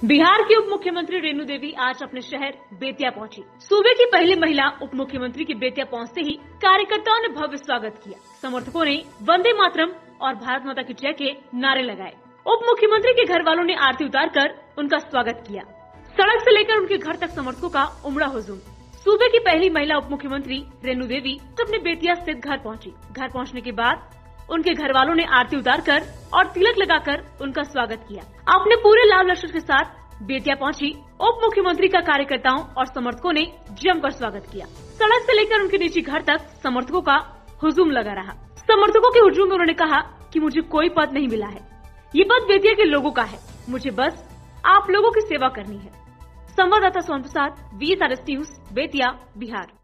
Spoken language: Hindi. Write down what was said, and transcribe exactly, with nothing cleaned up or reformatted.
बिहार की उप मुख्यमंत्री रेणु देवी आज अपने शहर बेतिया पहुंची। सूबे की पहली महिला उप मुख्यमंत्री के बेतिया पहुंचते ही कार्यकर्ताओं ने भव्य स्वागत किया। समर्थकों ने वंदे मातरम और भारत माता की जय के नारे लगाए। उप मुख्यमंत्री के घर वालों ने आरती उतारकर उनका स्वागत किया। सड़क से लेकर उनके घर तक समर्थकों का उमड़ा हुजूम। सूबे की पहली महिला उप मुख्यमंत्री रेणु देवी अपने बेतिया स्थित घर पहुंची। घर पहुंचने के बाद उनके घर वालों ने आरती उतारकर और तिलक लगाकर उनका स्वागत किया। अपने पूरे लाल लश्कर के साथ बेतिया पहुंची उप मुख्यमंत्री का कार्यकर्ताओं और समर्थकों ने जमकर स्वागत किया। सड़क से लेकर उनके निजी घर तक समर्थकों का हुजूम लगा रहा। समर्थकों के हुजूम में उन्होंने कहा कि मुझे कोई पद नहीं मिला है, ये पद बेतिया के लोगों का है, मुझे बस आप लोगों की सेवा करनी है। संवाददाता Son Prasad, V S R S news, Bettiah, Bihar.